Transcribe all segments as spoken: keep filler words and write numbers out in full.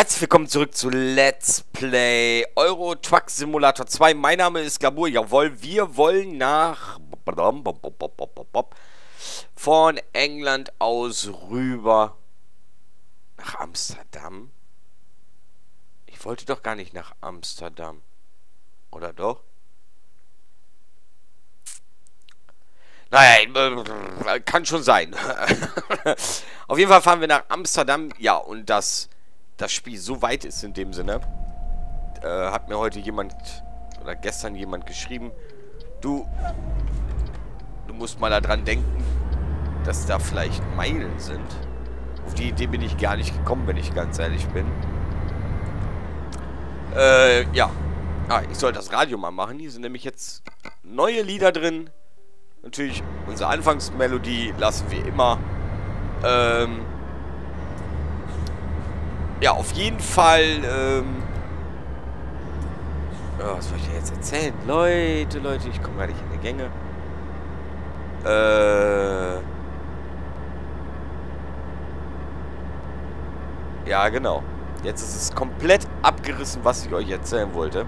Herzlich willkommen zurück zu Let's Play Euro Truck Simulator zwei. Mein Name ist Gabur. Jawohl, wir wollen nach von England aus rüber nach Amsterdam. Ich wollte doch gar nicht nach Amsterdam. Oder doch? Naja, kann schon sein. Auf jeden Fall fahren wir nach Amsterdam. Ja, und das, das Spiel so weit ist in dem Sinne, äh, hat mir heute jemand, oder gestern jemand geschrieben, du, du musst mal daran denken, dass da vielleicht Meilen sind. Auf die Idee bin ich gar nicht gekommen, wenn ich ganz ehrlich bin. Äh, ja. Ah, ich soll das Radio mal machen. Hier sind nämlich jetzt neue Lieder drin. Natürlich, unsere Anfangsmelodie lassen wir immer. Ähm, ja, auf jeden Fall, ähm, oh, was soll ich dir jetzt erzählen? Leute, Leute, ich komme gar nicht in die Gänge. Äh, ja, genau. Jetzt ist es komplett abgerissen, was ich euch erzählen wollte.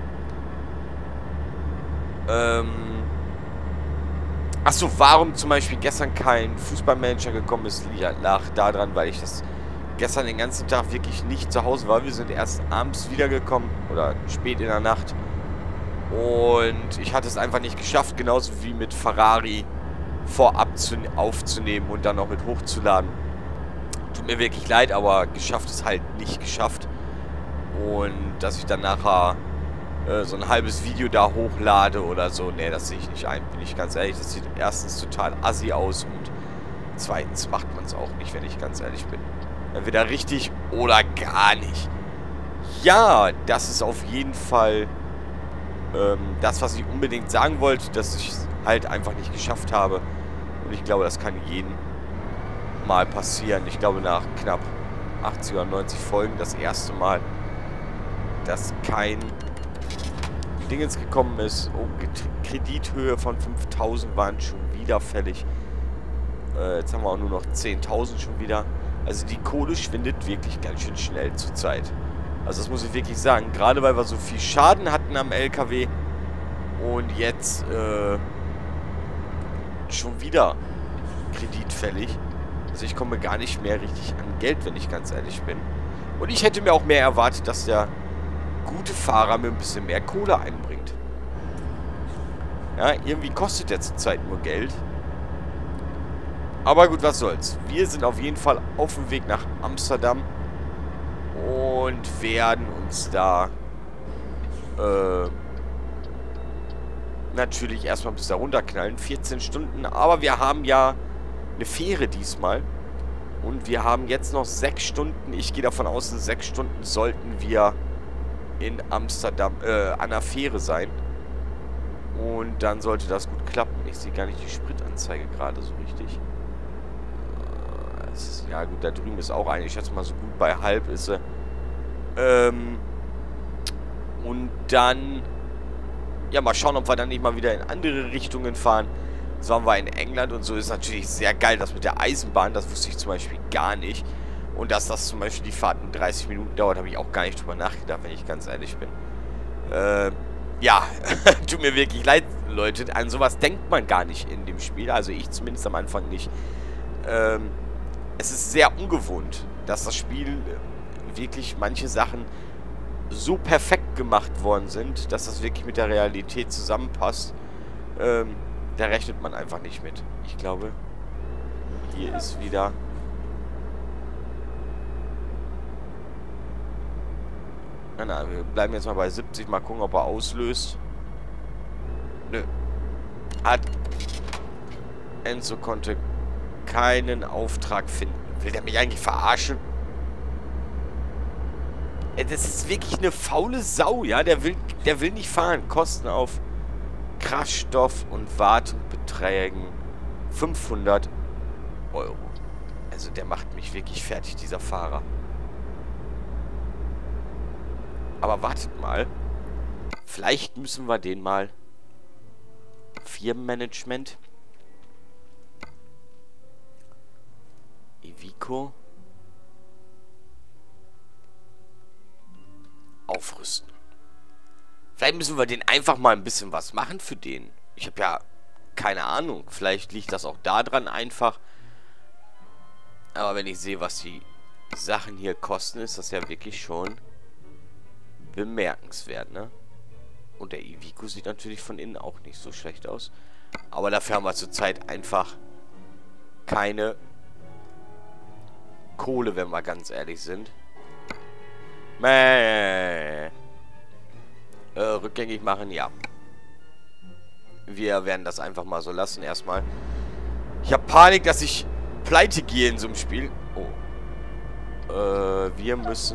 Ähm, Achso, warum zum Beispiel gestern kein Fußballmanager gekommen ist, lag daran, weil ich das gestern den ganzen Tag wirklich nicht zu Hause war. Wir sind erst abends wiedergekommen oder spät in der Nacht. Und ich hatte es einfach nicht geschafft, genauso wie mit Ferrari vorab aufzunehmen und dann noch mit hochzuladen. Tut mir wirklich leid, aber geschafft ist halt nicht geschafft. Und dass ich dann nachher so ein halbes Video da hochlade oder so. Ne, das sehe ich nicht ein, bin ich ganz ehrlich. Das sieht erstens total assi aus und zweitens macht man es auch nicht, wenn ich ganz ehrlich bin. Entweder richtig oder gar nicht. Ja, das ist auf jeden Fall ähm, das, was ich unbedingt sagen wollte, dass ich es halt einfach nicht geschafft habe. Und ich glaube, das kann jedem mal passieren. Ich glaube, nach knapp achtzig oder neunzig Folgen das erste Mal, dass kein Dingens gekommen ist. Oh, Kredithöhe von fünftausend waren schon wieder fällig. Äh, jetzt haben wir auch nur noch zehntausend schon wieder. Also die Kohle schwindet wirklich ganz schön schnell zur Zeit. Also das muss ich wirklich sagen. Gerade weil wir so viel Schaden hatten am L K W. Und jetzt äh, schon wieder kreditfällig. Also ich komme gar nicht mehr richtig an Geld, wenn ich ganz ehrlich bin. Und ich hätte mir auch mehr erwartet, dass der gute Fahrer mir ein bisschen mehr Kohle einbringt. Ja, irgendwie kostet der zurzeit nur Geld. Aber gut, was soll's. Wir sind auf jeden Fall auf dem Weg nach Amsterdam und werden uns da äh, natürlich erstmal bis da runterknallen. vierzehn Stunden, aber wir haben ja eine Fähre diesmal. Und wir haben jetzt noch sechs Stunden. Ich gehe davon aus, in sechs Stunden sollten wir in Amsterdam, äh, an der Fähre sein. Und dann sollte das gut klappen. Ich sehe gar nicht die Spritanzeige gerade so richtig. Äh, ist, ja gut, da drüben ist auch eine. Ich schätze mal, so gut bei halb ist sie. Ähm, und dann, ja, mal schauen, ob wir dann nicht mal wieder in andere Richtungen fahren. So waren wir in England und so ist natürlich sehr geil, das mit der Eisenbahn. Das wusste ich zum Beispiel gar nicht. Und dass das zum Beispiel die Fahrt nur dreißig Minuten dauert, habe ich auch gar nicht drüber nachgedacht, wenn ich ganz ehrlich bin. Äh, ja, tut mir wirklich leid, Leute. An sowas denkt man gar nicht in dem Spiel. Also ich zumindest am Anfang nicht. Ähm, es ist sehr ungewohnt, dass das Spiel wirklich manche Sachen so perfekt gemacht worden sind, dass das wirklich mit der Realität zusammenpasst. Ähm, da rechnet man einfach nicht mit. Ich glaube, hier ist wieder... Na, na, wir bleiben jetzt mal bei siebzig. Mal gucken, ob er auslöst. Nö. Hat... Enzo konnte keinen Auftrag finden. Will der mich eigentlich verarschen? Das ist wirklich eine faule Sau, ja? Der will, der will nicht fahren. Kosten auf Kraftstoff und Wartung beträgen fünfhundert Euro. Also der macht mich wirklich fertig, dieser Fahrer. Aber wartet mal. Vielleicht müssen wir den mal... Firmenmanagement. Iveco. aufrüsten. Vielleicht müssen wir den einfach mal ein bisschen was machen für den. Ich habe ja keine Ahnung. Vielleicht liegt das auch daran einfach. Aber wenn ich sehe, was die Sachen hier kosten, ist das ja wirklich schon bemerkenswert, ne? Und der Ivico sieht natürlich von innen auch nicht so schlecht aus. Aber dafür haben wir zurzeit einfach keine Kohle, wenn wir ganz ehrlich sind. Mäh. Äh, rückgängig machen, ja. Wir werden das einfach mal so lassen erstmal. Ich habe Panik, dass ich pleite gehe in so einem Spiel. Oh. Äh, wir müssen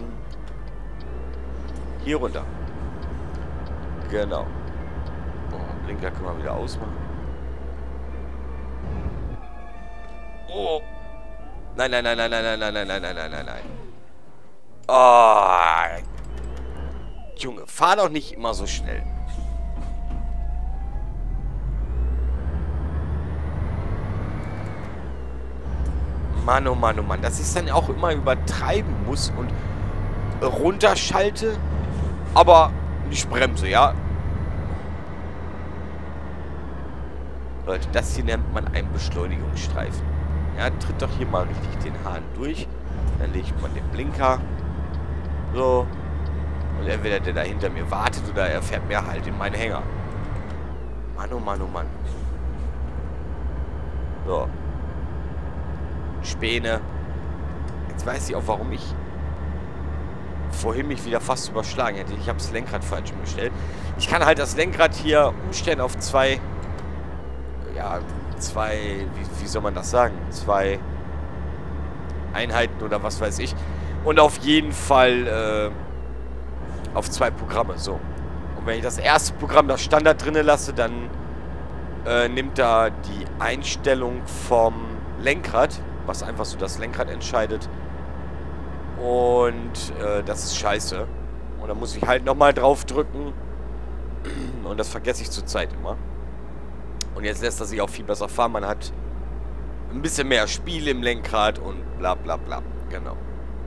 hier runter. Genau. Oh, Blinker können wir wieder ausmachen. Oh. Nein, nein, nein, nein, nein, nein, nein, nein, nein, nein, nein, nein. Oh. Junge, fahr doch nicht immer so schnell. Mann, oh Mann, oh Mann. Dass ich es dann auch immer übertreiben muss und runterschalte, aber nicht bremse, ja? Leute, das hier nennt man einen Beschleunigungsstreifen. Ja, tritt doch hier mal richtig den Hahn durch. Dann legt man den Blinker. So. Und entweder der da hinter mir wartet oder er fährt mir halt in meinen Hänger. Mann, oh Mann, oh Mann. So. Späne. Jetzt weiß ich auch, warum ich vorhin mich wieder fast überschlagen hätte. Ich habe das Lenkrad falsch umgestellt. Ich kann halt das Lenkrad hier umstellen auf zwei... Ja, zwei... Wie, wie soll man das sagen? Zwei Einheiten oder was weiß ich. Und auf jeden Fall... Äh, auf zwei Programme, so. Und wenn ich das erste Programm, das Standard drinne lasse, dann äh, nimmt da die Einstellung vom Lenkrad, was einfach so das Lenkrad entscheidet. Und äh, das ist scheiße. Und dann muss ich halt nochmal drauf drücken. Und das vergesse ich zurzeit immer. Und jetzt lässt er sich auch viel besser fahren. Man hat ein bisschen mehr Spiel im Lenkrad und bla bla bla. Genau.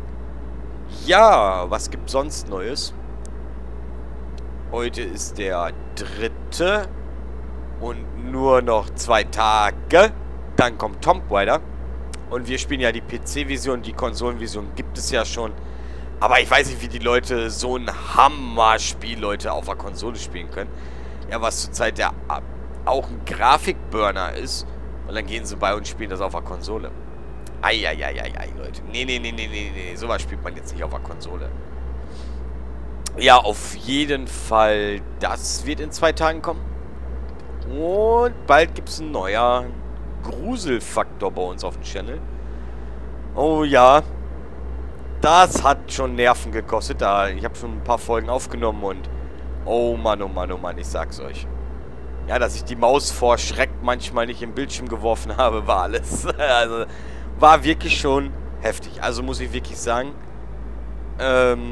Ja, was gibt sonst Neues? Heute ist der dritte und nur noch zwei Tage. Dann kommt Tomb Raider. Und wir spielen ja die P C-Version, die Konsolenversion gibt es ja schon. Aber ich weiß nicht, wie die Leute so ein Hammer-Spiel, Leute, auf der Konsole spielen können. Ja, was zurzeit ja auch ein Grafikburner ist. Und dann gehen sie bei und spielen das auf der Konsole. Eieieiei, Leute. Nee, nee, nee, nee, nee, nee. Sowas spielt man jetzt nicht auf der Konsole. Ja, auf jeden Fall. Das wird in zwei Tagen kommen. Und bald gibt es einen neuen Gruselfaktor bei uns auf dem Channel. Oh ja. Das hat schon Nerven gekostet. Da, ich habe schon ein paar Folgen aufgenommen und... Oh Mann, oh Mann, oh Mann, ich sag's euch. Ja, dass ich die Maus vor Schreck manchmal nicht im Bildschirm geworfen habe, war alles. Also, war wirklich schon heftig. Also muss ich wirklich sagen. Ähm...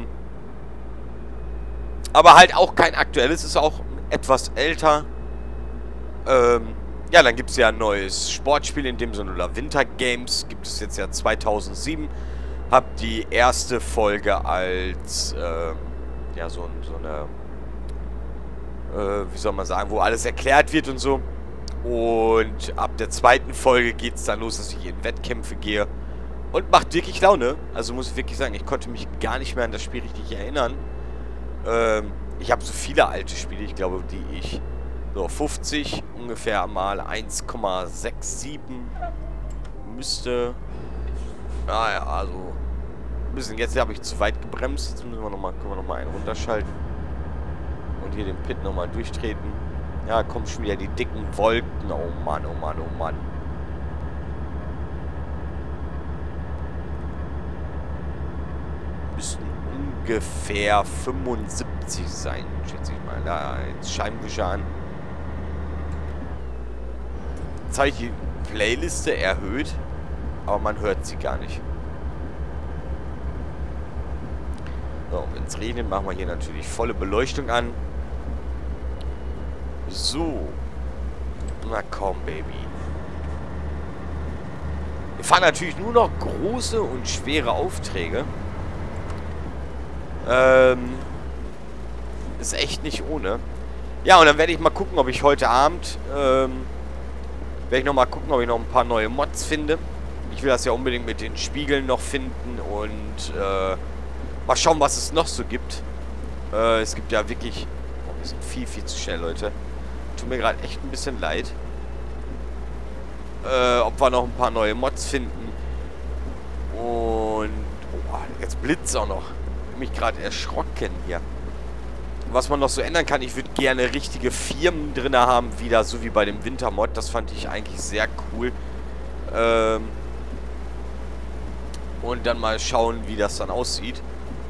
Aber halt auch kein aktuelles, ist auch etwas älter. Ähm, ja, dann gibt es ja ein neues Sportspiel in dem Sinne, oder Winter Games. Gibt es jetzt ja zweitausendsieben. Hab die erste Folge als, äh, ja, so, so eine, äh, wie soll man sagen, wo alles erklärt wird und so. Und ab der zweiten Folge geht es dann los, dass ich in Wettkämpfe gehe. Und macht wirklich Laune. Also muss ich wirklich sagen, ich konnte mich gar nicht mehr an das Spiel richtig erinnern. Ähm, ich habe so viele alte Spiele, ich glaube, die ich so fünfzig ungefähr mal eins Komma siebenundsechzig müsste. Naja, also ein bisschen. Jetzt habe ich zu weit gebremst. Jetzt müssen wir noch mal, können wir nochmal einen runterschalten. Und hier den Pit nochmal durchtreten. Ja, kommen schon wieder die dicken Wolken. Oh Mann, oh Mann, oh Mann. Müssen ungefähr fünfundsiebzig sein, schätze ich mal. Da jetzt Scheibenwischer an. Jetzt habe ich die Playliste erhöht, aber man hört sie gar nicht. So, wenn es regnet, machen wir hier natürlich volle Beleuchtung an. So. Na komm, Baby. Wir fahren natürlich nur noch große und schwere Aufträge. Ähm, Ist echt nicht ohne. Ja, und dann werde ich mal gucken, ob ich heute Abend, ähm, werde ich noch mal gucken, ob ich noch ein paar neue Mods finde. Ich will das ja unbedingt mit den Spiegeln noch finden und, äh, mal schauen, was es noch so gibt. Äh, es gibt ja wirklich, oh, wir sind viel, viel zu schnell, Leute. Tut mir gerade echt ein bisschen leid. Äh, ob wir noch ein paar neue Mods finden. Und, oh, jetzt blitzt auch noch. Ich bin mich gerade erschrocken hier. Was man noch so ändern kann, ich würde gerne richtige Firmen drin haben, wieder so wie bei dem Wintermod. Das fand ich eigentlich sehr cool. Ähm und dann mal schauen, wie das dann aussieht.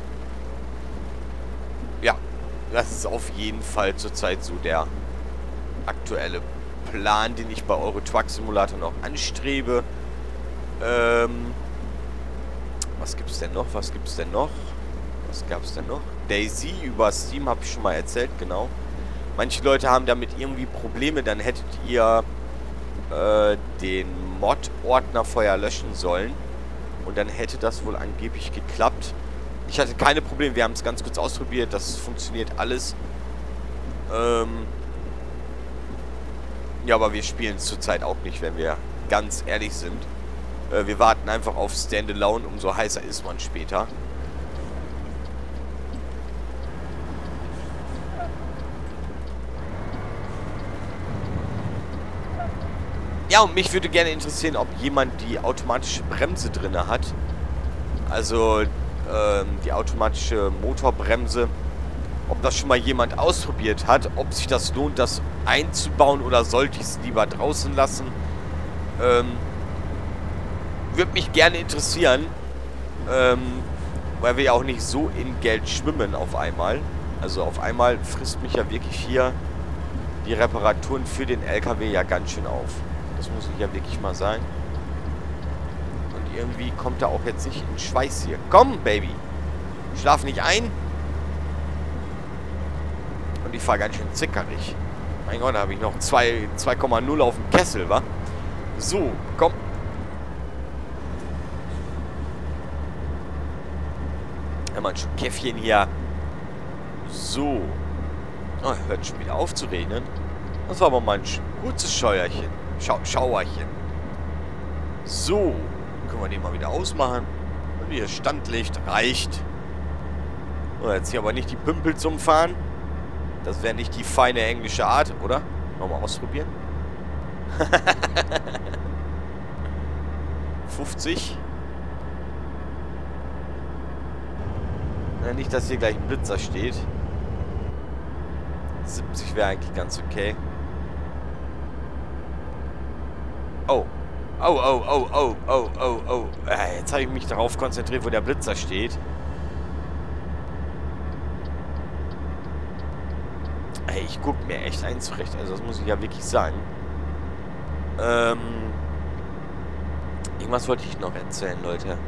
Ja, das ist auf jeden Fall zurzeit so der aktuelle Plan, den ich bei Euro Truck Simulator noch anstrebe. Ähm was gibt's denn noch? Was gibt's denn noch? Was gab's denn noch? Daisy über Steam habe ich schon mal erzählt, genau. Manche Leute haben damit irgendwie Probleme, dann hättet ihr äh, den Mod-Ordner vorher löschen sollen. Und dann hätte das wohl angeblich geklappt. Ich hatte keine Probleme, wir haben es ganz kurz ausprobiert, das funktioniert alles. Ähm ja, aber wir spielen es zurzeit auch nicht, wenn wir ganz ehrlich sind. Äh, wir warten einfach auf Standalone, umso heißer ist man später. Ja, und mich würde gerne interessieren, ob jemand die automatische Bremse drin hat. Also, ähm, die automatische Motorbremse. Ob das schon mal jemand ausprobiert hat. Ob sich das lohnt, das einzubauen oder sollte ich es lieber draußen lassen. Ähm, würde mich gerne interessieren. Ähm, weil wir ja auch nicht so in Geld schwimmen auf einmal. Also auf einmal frisst mich ja wirklich hier die Reparaturen für den L K W ja ganz schön auf. Das muss ich ja wirklich mal sagen. Und irgendwie kommt er auch jetzt nicht in Schweiß hier. Komm, Baby. Schlaf nicht ein. Und ich fahre ganz schön zickerig. Mein Gott, da habe ich noch zwei Komma null auf dem Kessel, wa? So, komm. Ja, mal ein Käffchen hier. So. Oh, hört schon wieder auf zu regnen. Das war aber mal ein kurzes Scheuerchen. Schau Schauerchen. So. Können wir den mal wieder ausmachen. Und hier Standlicht reicht. So, jetzt hier aber nicht die Pümpel zum Fahren. Das wäre nicht die feine englische Art, oder? Nochmal ausprobieren. fünfzig. Na, nicht, dass hier gleich ein Blitzer steht. siebzig wäre eigentlich ganz okay. Oh. Oh, oh, oh, oh, oh, oh, oh. Äh, jetzt habe ich mich darauf konzentriert, wo der Blitzer steht. Ey, ich gucke mir echt einen zurecht. Also das muss ich ja wirklich sagen. Ähm... Irgendwas wollte ich noch erzählen, Leute.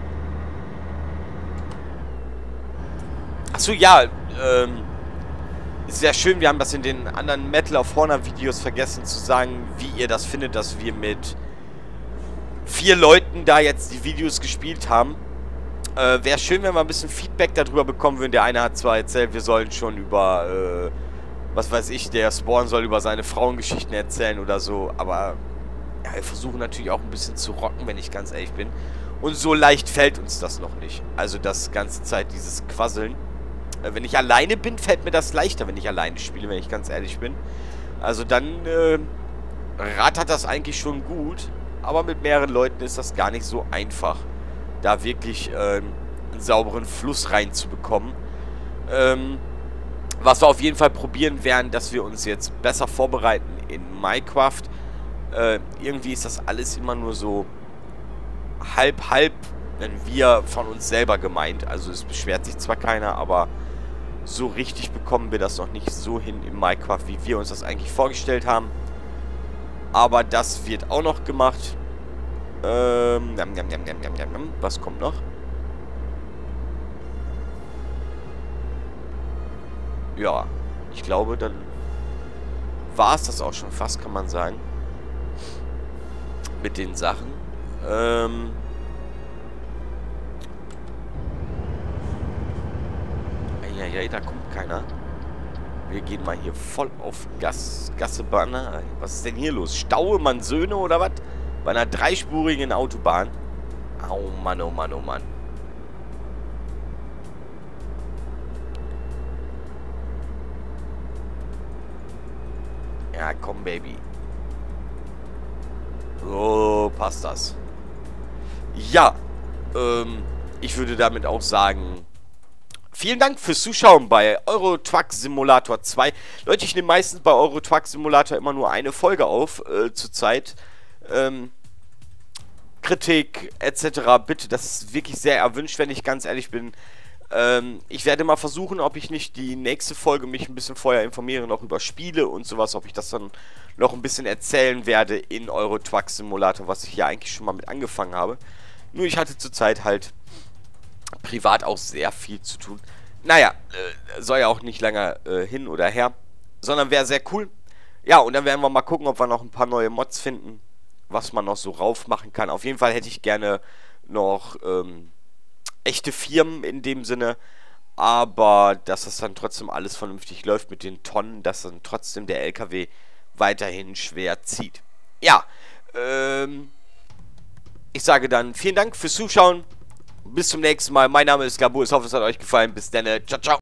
Achso, ja, ähm... ist sehr schön, wir haben das in den anderen Metal of Honor Videos vergessen zu sagen, wie ihr das findet, dass wir mit vier Leuten da jetzt die Videos gespielt haben. Äh, wäre schön, wenn wir ein bisschen Feedback darüber bekommen würden. Der eine hat zwar erzählt, wir sollen schon über, äh, was weiß ich, der Spawn soll über seine Frauengeschichten erzählen oder so, aber ja, wir versuchen natürlich auch ein bisschen zu rocken, wenn ich ganz ehrlich bin. Und so leicht fällt uns das noch nicht. Also das ganze Zeit, dieses Quasseln. Äh, wenn ich alleine bin, fällt mir das leichter, wenn ich alleine spiele, wenn ich ganz ehrlich bin. Also dann äh, rattert das eigentlich schon gut. Aber mit mehreren Leuten ist das gar nicht so einfach, da wirklich äh, einen sauberen Fluss reinzubekommen. Ähm, was wir auf jeden Fall probieren werden, dass wir uns jetzt besser vorbereiten in Minecraft. Äh, irgendwie ist das alles immer nur so halb, halb, wenn wir von uns selber gemeint. Also es beschwert sich zwar keiner, aber so richtig bekommen wir das noch nicht so hin in Minecraft, wie wir uns das eigentlich vorgestellt haben. Aber das wird auch noch gemacht. Ähm, jam, jam, jam, jam, jam, jam. Was kommt noch? Ja, ich glaube, dann war es das auch schon fast, kann man sagen. Mit den Sachen. Ähm... Ja, ja, da kommt keiner. Wir gehen mal hier voll auf Gas, Gassebahn. Was ist denn hier los? Stauemann Söhne oder was? Bei einer dreispurigen Autobahn. Oh Mann, oh Mann, oh Mann. Ja, komm, Baby. So, passt das. Ja, ähm, ich würde damit auch sagen, vielen Dank fürs Zuschauen bei Euro Truck Simulator zwei. Leute, ich nehme meistens bei Euro Truck Simulator immer nur eine Folge auf, äh, zurzeit. Ähm, Kritik et cetera. Bitte, das ist wirklich sehr erwünscht, wenn ich ganz ehrlich bin. Ähm, ich werde mal versuchen, ob ich nicht die nächste Folge mich ein bisschen vorher informiere, noch über Spiele und sowas, ob ich das dann noch ein bisschen erzählen werde in Euro Truck Simulator, was ich hier eigentlich schon mal mit angefangen habe. Nur ich hatte zurzeit halt privat auch sehr viel zu tun. Naja, äh, soll ja auch nicht länger äh, hin oder her, sondern wäre sehr cool. Ja, und dann werden wir mal gucken, ob wir noch ein paar neue Mods finden, was man noch so rauf machen kann. Auf jeden Fall hätte ich gerne noch ähm, echte Firmen in dem Sinne, aber dass das dann trotzdem alles vernünftig läuft mit den Tonnen, dass dann trotzdem der L K W weiterhin schwer zieht. Ja, ähm, ich sage dann vielen Dank fürs Zuschauen. Bis zum nächsten Mal. Mein Name ist Gabur. Ich hoffe, es hat euch gefallen. Bis dann. Ciao, ciao.